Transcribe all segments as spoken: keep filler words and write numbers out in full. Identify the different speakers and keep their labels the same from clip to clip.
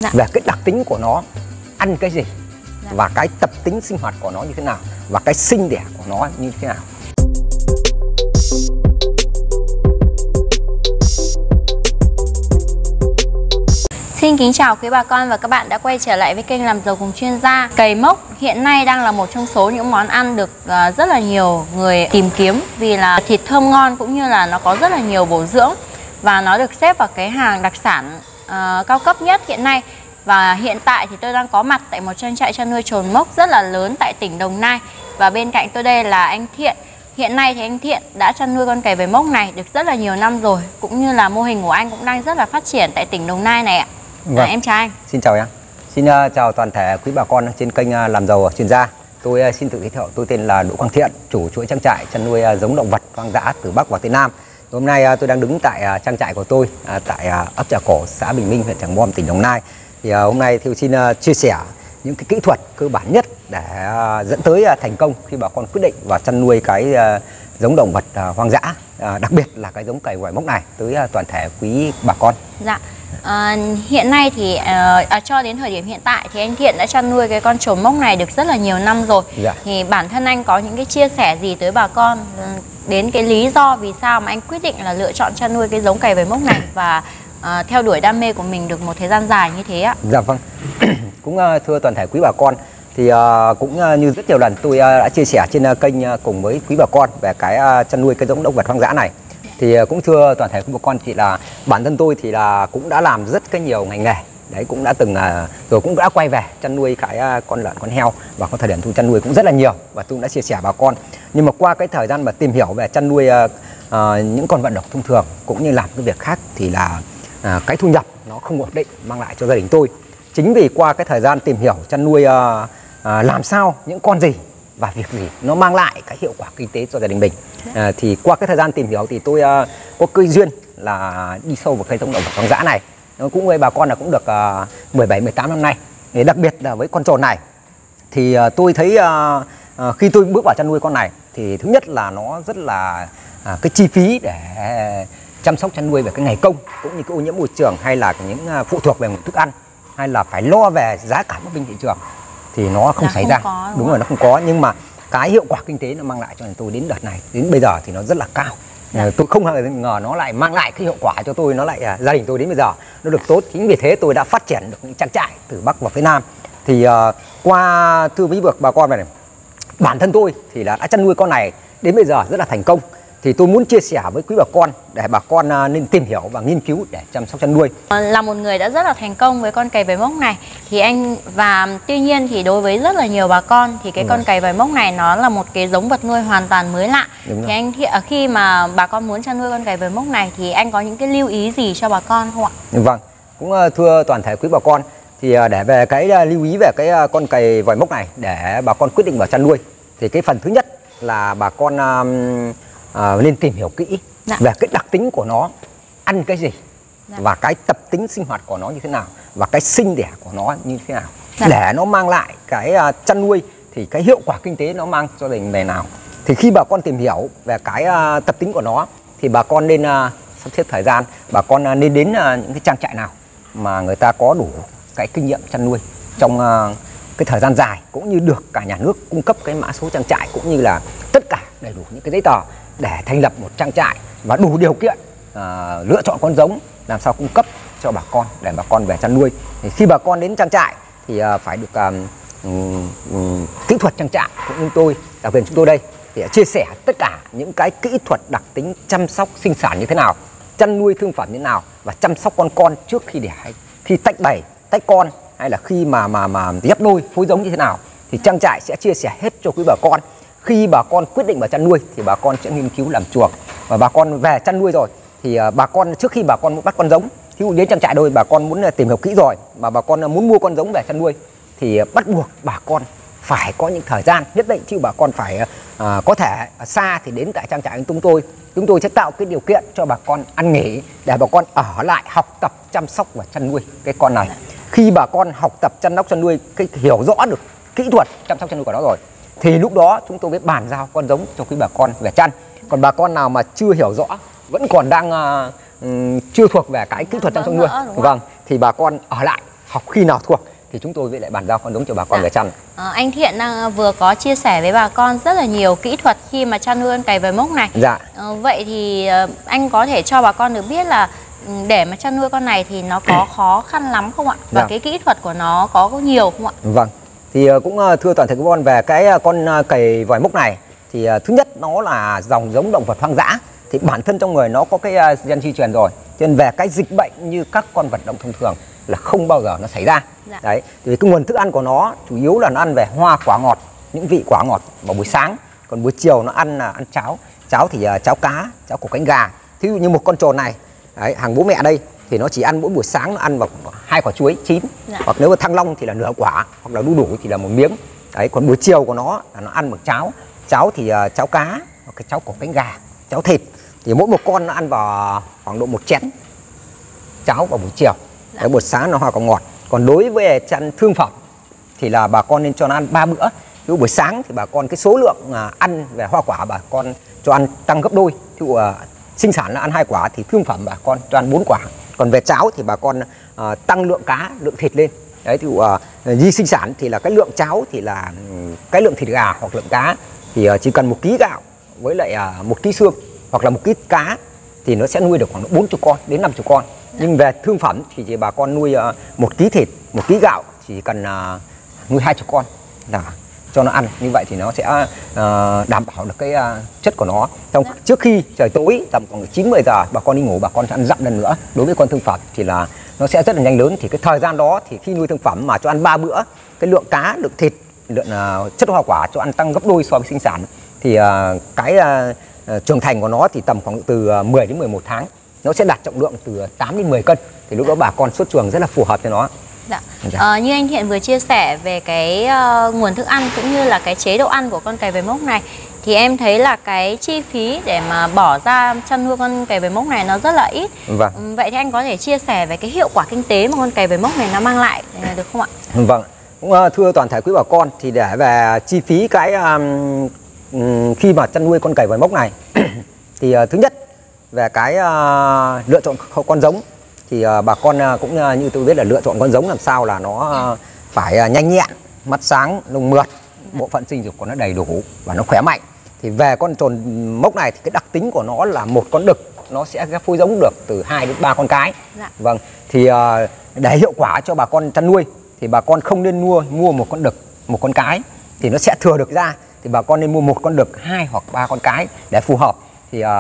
Speaker 1: Dạ.
Speaker 2: Về cái đặc tính của nó, ăn cái gì,
Speaker 1: dạ.
Speaker 2: và cái tập tính sinh hoạt của nó như thế nào, và cái sinh đẻ của nó như thế nào.
Speaker 1: Xin kính chào quý bà con và các bạn đã quay trở lại với kênh Làm Giàu Cùng Chuyên Gia. Cầy mốc hiện nay đang là một trong số những món ăn được rất là nhiều người tìm kiếm vì là thịt thơm ngon cũng như là nó có rất là nhiều bổ dưỡng và nó được xếp vào cái hàng đặc sản uh, cao cấp nhất hiện nay. Và hiện tại thì tôi đang có mặt tại một trang trại chăn nuôi trồn mốc rất là lớn tại tỉnh Đồng Nai, và bên cạnh tôi đây là anh Thiện. Hiện nay thì anh Thiện đã chăn nuôi con cầy vảy mốc này được rất là nhiều năm rồi, cũng như là mô hình của anh cũng đang rất là phát triển tại tỉnh Đồng Nai này ạ.
Speaker 2: Vâng.
Speaker 1: À, em chào anh.
Speaker 2: Xin chào em. Xin uh, chào toàn thể quý bà con trên kênh uh, Làm Giàu Chuyên Gia. Tôi uh, xin tự giới thiệu, tôi tên là Đỗ Quang Thiện, chủ chuỗi trang trại chăn nuôi uh, giống động vật hoang dã từ Bắc vào tới Nam. Hôm nay uh, tôi đang đứng tại uh, trang trại của tôi uh, tại uh, ấp Trà Cổ, xã Bình Minh, huyện Trảng Bom, tỉnh Đồng Nai. Thì uh, hôm nay tôi xin uh, chia sẻ những cái kỹ thuật cơ bản nhất để uh, dẫn tới uh, thành công khi bà con quyết định vào chăn nuôi cái uh, giống động vật uh, hoang dã, uh, đặc biệt là cái giống cầy vảy mốc này tới uh, toàn thể quý bà con.
Speaker 1: Dạ. À, hiện nay thì à, à, cho đến thời điểm hiện tại thì anh Thiện đã chăn nuôi cái con trồn mốc này được rất là nhiều năm rồi.
Speaker 2: Dạ.
Speaker 1: Thì bản thân anh có những cái chia sẻ gì tới bà con đến cái lý do vì sao mà anh quyết định là lựa chọn chăn nuôi cái giống cầy vảy mốc này và à, theo đuổi đam mê của mình được một thời gian dài như thế ạ?
Speaker 2: Dạ vâng. Cũng uh, thưa toàn thể quý bà con, thì uh, cũng uh, như rất nhiều lần tôi uh, đã chia sẻ trên uh, kênh uh, cùng với quý bà con về cái uh, chăn nuôi cái giống động vật hoang dã này. Thì cũng thưa toàn thể quý bà con, thì là bản thân tôi thì là cũng đã làm rất cái nhiều ngành nghề đấy, cũng đã từng rồi cũng đã quay về chăn nuôi cái con lợn, con heo, và có thời điểm tôi chăn nuôi cũng rất là nhiều và tôi cũng đã chia sẻ bà con. Nhưng mà qua cái thời gian mà tìm hiểu về chăn nuôi uh, những con vận động thông thường cũng như làm cái việc khác thì là uh, cái thu nhập nó không ổn định mang lại cho gia đình tôi. Chính vì qua cái thời gian tìm hiểu chăn nuôi uh, uh, làm sao những con gì và việc gì nó mang lại cái hiệu quả kinh tế cho gia đình mình. À, thì qua cái thời gian tìm hiểu thì tôi uh, có cơ duyên là đi sâu vào cây giống động vật hoang dã này. Nó cũng với bà con là cũng được uh, mười bảy mười tám năm nay. Thì đặc biệt là với con trồn này thì uh, tôi thấy uh, uh, khi tôi bước vào chăn nuôi con này thì thứ nhất là nó rất là uh, cái chi phí để chăm sóc chăn nuôi về cái ngày công cũng như cái ô nhiễm môi trường, hay là những uh, phụ thuộc về nguồn thức ăn, hay là phải lo về giá cả bất bình thị trường thì nó không
Speaker 1: là
Speaker 2: xảy
Speaker 1: không
Speaker 2: ra.
Speaker 1: có, đúng,
Speaker 2: đúng rồi, nó không có. Nhưng mà cái hiệu quả kinh tế nó mang lại cho tôi đến đợt này, đến bây giờ thì nó rất là cao. Dạ. Tôi không ngờ nó lại mang lại cái hiệu quả cho tôi, nó lại uh, gia đình tôi đến bây giờ nó được tốt. Chính vì thế tôi đã phát triển được những trang trại từ Bắc vào phía Nam. Thì uh, qua thưa với bà con này, này, bản thân tôi thì là đã chăn nuôi con này đến bây giờ rất là thành công. Thì tôi muốn chia sẻ với quý bà con để bà con uh, nên tìm hiểu và nghiên cứu để chăm sóc chăn nuôi.
Speaker 1: Là một người đã rất là thành công với con cầy vảy mốc này thì anh, và tuy nhiên thì đối với rất là nhiều bà con thì cái Đúng con rồi. cầy vảy mốc này nó là một cái giống vật nuôi hoàn toàn mới lạ. Đúng thì rồi. anh thì, khi mà bà con muốn chăn nuôi con cầy vảy mốc này thì anh có những cái lưu ý gì cho bà con không ạ?
Speaker 2: Vâng, cũng uh, thưa toàn thể quý bà con, thì uh, để về cái uh, lưu ý về cái uh, con cầy vảy mốc này để bà con quyết định vào chăn nuôi thì cái phần thứ nhất là bà con uh, À, nên tìm hiểu kỹ dạ. về cái đặc tính của nó, ăn cái gì, dạ. và cái tập tính sinh hoạt của nó như thế nào, và cái sinh đẻ của nó như thế nào, dạ. để nó mang lại cái uh, chăn nuôi thì cái hiệu quả kinh tế nó mang cho gia đình bề nào. Thì khi bà con tìm hiểu về cái uh, tập tính của nó thì bà con nên uh, sắp xếp thời gian, bà con uh, nên đến uh, những cái trang trại nào mà người ta có đủ cái kinh nghiệm chăn nuôi trong uh, cái thời gian dài, cũng như được cả nhà nước cung cấp cái mã số trang trại cũng như là tất cả đầy đủ những cái giấy tờ để thành lập một trang trại và đủ điều kiện uh, lựa chọn con giống làm sao cung cấp cho bà con để bà con về chăn nuôi. Thì khi bà con đến trang trại thì uh, phải được um, um, um, kỹ thuật trang trại cũng như tôi, đặc biệt chúng tôi đây thì chia sẻ tất cả những cái kỹ thuật đặc tính chăm sóc sinh sản như thế nào, chăn nuôi thương phẩm như thế nào, và chăm sóc con con trước khi đẻ, khi tách bầy, tách con, hay là khi mà mà mà ghép đôi phối giống như thế nào thì trang trại sẽ chia sẻ hết cho quý bà con. Khi bà con quyết định vào chăn nuôi thì bà con sẽ nghiên cứu làm chuồng, và bà con về chăn nuôi rồi thì uh, bà con trước khi bà con muốn bắt con giống, ví dụ đến trang trại đôi bà con muốn uh, tìm hiểu kỹ rồi mà bà con uh, muốn mua con giống về chăn nuôi thì uh, bắt buộc bà con phải có những thời gian nhất định, chứ bà con phải uh, có thể uh, xa thì đến tại trang trại của chúng tôi chúng tôi sẽ tạo cái điều kiện cho bà con ăn nghỉ để bà con ở lại học tập chăm sóc và chăn nuôi cái con này. Khi bà con học tập chăm sóc chăn nuôi, cái hiểu rõ được kỹ thuật chăm sóc chăn nuôi của nó rồi thì lúc đó chúng tôi mới bàn giao con giống cho quý bà con về chăn. Còn bà con nào mà chưa hiểu rõ, vẫn còn đang uh, chưa thuộc về cái kỹ thuật chăm sóc nuôi, vâng, thì bà con ở lại học khi nào thuộc thì chúng tôi với lại bàn giao con giống cho bà con
Speaker 1: Dạ.
Speaker 2: về chăn.
Speaker 1: À, anh Thiện đang vừa có chia sẻ với bà con rất là nhiều kỹ thuật khi mà chăn nuôi con cày vòi mốc này.
Speaker 2: Dạ.
Speaker 1: À, vậy thì anh có thể cho bà con được biết là để mà chăn nuôi con này thì nó có khó khăn lắm không ạ? Và
Speaker 2: Dạ.
Speaker 1: cái kỹ thuật của nó có nhiều không ạ?
Speaker 2: Vâng. Thì cũng thưa toàn thể các con về cái con cày vòi mốc này thì thứ nhất nó là dòng giống động vật hoang dã, thì bản thân trong người nó có cái gen di truyền rồi, cho nên về cái dịch bệnh như các con vật động thông thường là không bao giờ nó xảy ra.
Speaker 1: Dạ.
Speaker 2: Đấy, thì cái nguồn thức ăn của nó chủ yếu là nó ăn về hoa quả ngọt, những vị quả ngọt vào buổi sáng, còn buổi chiều nó ăn là ăn cháo, cháo thì cháo cá, cháo củ cánh gà. Thí dụ như một con trồn này, đấy, hàng bố mẹ đây thì nó chỉ ăn mỗi buổi sáng nó ăn vào hai quả chuối chín, dạ. Hoặc nếu mà thăng long thì là nửa quả, hoặc là đu đủ thì là một miếng. Đấy, còn buổi chiều của nó là nó ăn bằng cháo, cháo thì uh, cháo cá, hoặc cái cháo củ cánh gà, cháo thịt, thì mỗi một con nó ăn vào khoảng độ một chén cháo vào buổi chiều. Dạ. Đấy, buổi sáng nó hoa quả ngọt. Còn đối với chăn thương phẩm thì là bà con nên cho nó ăn ba bữa. Ví dụ buổi sáng thì bà con cái số lượng uh, ăn về hoa quả bà con cho ăn tăng gấp đôi. Ví dụ uh, sinh sản là ăn hai quả thì thương phẩm bà con cho ăn bốn quả. Còn về cháo thì bà con uh, tăng lượng cá, lượng thịt lên. Đấy, thì uh, di sinh sản thì là cái lượng cháo thì là cái lượng thịt gà hoặc lượng cá thì uh, chỉ cần một ký gạo với lại uh, một ký xương hoặc là một ký cá thì nó sẽ nuôi được khoảng bốn mươi con đến năm mươi con. Nhưng về thương phẩm thì chỉ bà con nuôi uh, một ký thịt, một ký gạo chỉ cần uh, nuôi hai mươi con là cho nó ăn. Như vậy thì nó sẽ uh, đảm bảo được cái uh, chất của nó. Trong trước khi trời tối tầm khoảng chín mười giờ bà con đi ngủ, bà con sẽ ăn dặm lần nữa. Đối với con thương phẩm thì là nó sẽ rất là nhanh lớn. Thì cái thời gian đó thì khi nuôi thương phẩm mà cho ăn ba bữa, cái lượng cá, lượng thịt, lượng uh, chất hoa quả cho ăn tăng gấp đôi so với sinh sản thì uh, cái uh, uh, trưởng thành của nó thì tầm khoảng từ uh, mười đến mười một tháng nó sẽ đạt trọng lượng từ tám đến mười cân. Thì lúc đó bà con xuất chuồng rất là phù hợp cho nó.
Speaker 1: Dạ. À, như anh Thiện vừa chia sẻ về cái uh, nguồn thức ăn cũng như là cái chế độ ăn của con cày vòi mốc này, thì em thấy là cái chi phí để mà bỏ ra chăn nuôi con cày vòi mốc này nó rất là ít.
Speaker 2: Vâng.
Speaker 1: Vậy thì anh có thể chia sẻ về cái hiệu quả kinh tế mà con cày vòi mốc này nó mang lại được không ạ?
Speaker 2: Vâng. Cũng uh, thưa toàn thể quý bà con, thì để về chi phí cái um, um, khi mà chăn nuôi con cày vòi mốc này thì uh, thứ nhất về cái uh, lựa chọn con giống thì uh, bà con uh, cũng uh, như tôi biết là lựa chọn con giống làm sao là nó uh, phải uh, nhanh nhẹn, mắt sáng, lông mượt, bộ phận sinh dục của nó đầy đủ và nó khỏe mạnh. Thì về con trồn mốc này thì cái đặc tính của nó là một con đực nó sẽ phối giống được từ hai đến ba con cái. Dạ. Vâng. Thì uh, để hiệu quả cho bà con chăn nuôi thì bà con không nên mua mua một con đực, một con cái thì nó sẽ thừa được ra. Thì bà con nên mua một con đực, hai hoặc ba con cái để phù hợp. Thì uh,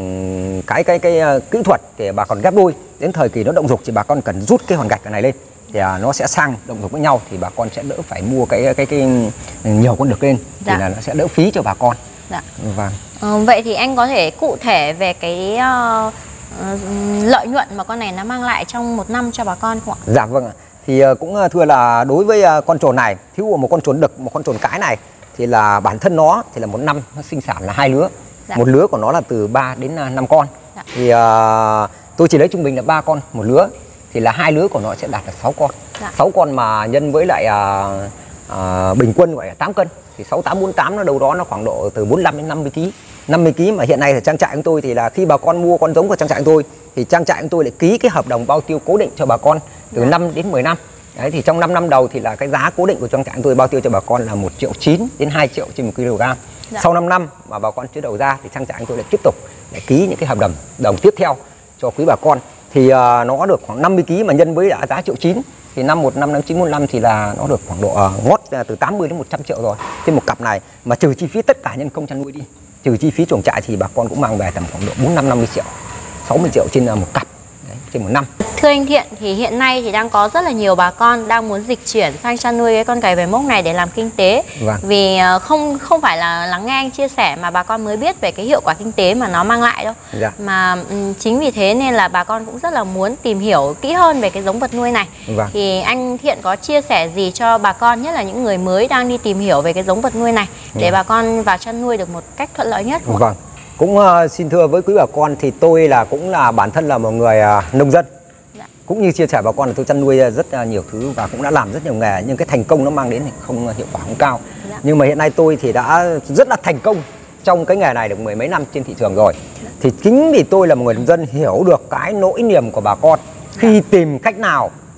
Speaker 2: cái cái cái uh, kỹ thuật để bà con ghép đôi đến thời kỳ nó động dục thì bà con cần rút cái hòn gạch này lên thì uh, nó sẽ sang động dục với nhau, thì bà con sẽ đỡ phải mua cái cái cái, cái nhiều con đực lên. Dạ. Thì là nó sẽ đỡ phí cho bà con. Dạ. Vâng.
Speaker 1: Ừ, vậy thì anh có thể cụ thể về cái uh, uh, lợi nhuận mà con này nó mang lại trong một năm cho bà con không ạ?
Speaker 2: Dạ vâng ạ. Thì uh, cũng thưa là đối với uh, con trồn này, thiếu một con trồn đực, một con trồn cái này thì là bản thân nó thì là một năm nó sinh sản là hai lứa. Dạ. Một lứa của nó là từ ba đến năm con. Dạ. Thì uh, tôi chỉ lấy trung bình là ba con một lứa, thì là hai lứa của nó sẽ đạt được sáu con. Dạ. sáu con mà nhân với lại uh, uh, bình quân gọi là tám cân thì sáu tám bốn tám nó đâu đó nó khoảng độ từ bốn mươi lăm đến năm mươi ký. năm mươi ký mà hiện nay là trang trại của tôi thì là khi bà con mua con giống của trang trại của tôi thì trang trại của tôi lại ký cái hợp đồng bao tiêu cố định cho bà con từ dạ. năm đến mười năm. Đấy, thì trong năm năm đầu thì là cái giá cố định của trang trại của tôi bao tiêu cho bà con là một triệu chín đến hai triệu trên một kg. Dạ. Sau năm năm mà bà con chưa đầu ra thì trang trại của tôi lại tiếp tục để ký những cái hợp đồng đồng tiếp theo cho quý bà con. Thì uh, nó được khoảng năm mươi ký mà nhân với đã giá triệu chín thì năm một năm năm chín một năm thì là nó được khoảng độ uh, ngót uh, từ tám mươi đến một trăm triệu rồi trên một cặp này, mà trừ chi phí tất cả nhân công chăn nuôi đi, trừ chi phí chuồng trại thì bà con cũng mang về tầm khoảng độ bốn năm năm mươi triệu, sáu mươi triệu trên uh, một cặp. Đấy, trên một năm.
Speaker 1: Thưa anh Thiện, thì hiện nay thì đang có rất là nhiều bà con đang muốn dịch chuyển sang chăn nuôi cái con cày vòi mốc này để làm kinh tế. Vâng. Vì không không phải là lắng nghe anh chia sẻ mà bà con mới biết về cái hiệu quả kinh tế mà nó mang lại đâu. Dạ. Mà chính vì thế nên là bà con cũng rất là muốn tìm hiểu kỹ hơn về cái giống vật nuôi này. Vâng. Thì anh Thiện có chia sẻ gì cho bà con, nhất là những người mới đang đi tìm hiểu về cái giống vật nuôi này để vâng. bà con vào chăn nuôi được một cách thuận lợi nhất không?
Speaker 2: Vâng. Cũng uh, xin thưa với quý bà con thì tôi là cũng là bản thân là một người uh, nông dân. Dạ. Cũng như chia sẻ bà con là tôi chăn nuôi rất uh, nhiều thứ và cũng đã làm rất nhiều nghề, nhưng cái thành công nó mang đến thì không uh, hiệu quả không cao. Dạ. Nhưng mà hiện nay tôi thì đã rất là thành công trong cái nghề này được mười mấy năm trên thị trường rồi. Dạ. Thì chính vì tôi là một người nông dân hiểu được cái nỗi niềm của bà con khi dạ. tìm cách nào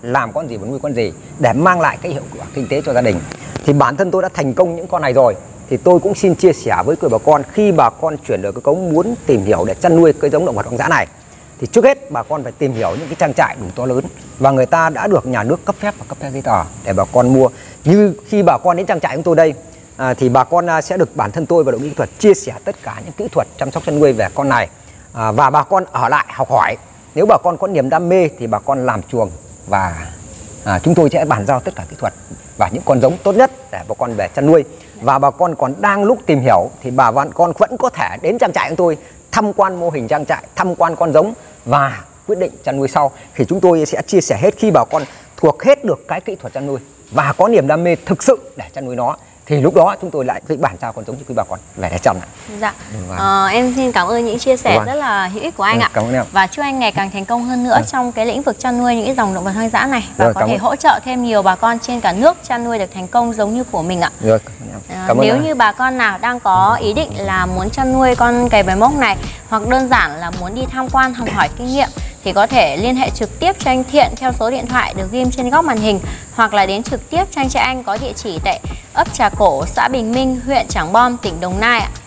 Speaker 2: làm con gì và nuôi con gì để mang lại cái hiệu quả kinh tế cho gia đình. Thì bản thân tôi đã thành công những con này rồi, thì tôi cũng xin chia sẻ với quý bà con, khi bà con chuyển đổi cơ cấu muốn tìm hiểu để chăn nuôi cái giống động vật hoang dã này, thì trước hết bà con phải tìm hiểu những cái trang trại đủ to lớn và người ta đã được nhà nước cấp phép và cấp phép giấy tờ để bà con mua. Như khi bà con đến trang trại của tôi đây, à, thì bà con sẽ được bản thân tôi và đội kỹ thuật chia sẻ tất cả những kỹ thuật chăm sóc chăn nuôi về con này, à, và bà con ở lại học hỏi. Nếu bà con có niềm đam mê thì bà con làm chuồng và à, chúng tôi sẽ bàn giao tất cả kỹ thuật và những con giống tốt nhất để bà con về chăn nuôi. Và bà con còn đang lúc tìm hiểu thì bà con vẫn có thể đến trang trại của tôi tham quan mô hình trang trại, tham quan con giống và quyết định chăn nuôi sau. Thì chúng tôi sẽ chia sẻ hết khi bà con thuộc hết được cái kỹ thuật chăn nuôi và có niềm đam mê thực sự để chăn nuôi nó, thì lúc đó chúng tôi lại phải bàn giao con giống cho quý bà con về để chăm.
Speaker 1: Dạ. Ờ, em xin cảm ơn những chia sẻ rất là hữu ích của anh ạ.
Speaker 2: Cảm ơn em.
Speaker 1: Và chúc anh ngày càng thành công hơn nữa trong cái lĩnh vực chăn nuôi những cái dòng động vật hoang dã này và
Speaker 2: Rồi,
Speaker 1: có thể
Speaker 2: ơn.
Speaker 1: hỗ trợ thêm nhiều bà con trên cả nước chăn nuôi được thành công giống như của mình ạ.
Speaker 2: Rồi, cảm ơn
Speaker 1: Nếu
Speaker 2: em.
Speaker 1: như bà con nào đang có ý định là muốn chăn nuôi con cầy vài mốc này, hoặc đơn giản là muốn đi tham quan học hỏi kinh nghiệm, thì có thể liên hệ trực tiếp cho anh Thiện theo số điện thoại được ghim trên góc màn hình, hoặc là đến trực tiếp trang trại anh có địa chỉ tại ấp Trà Cổ, xã Bình Minh, huyện Trảng Bom, tỉnh Đồng Nai ạ.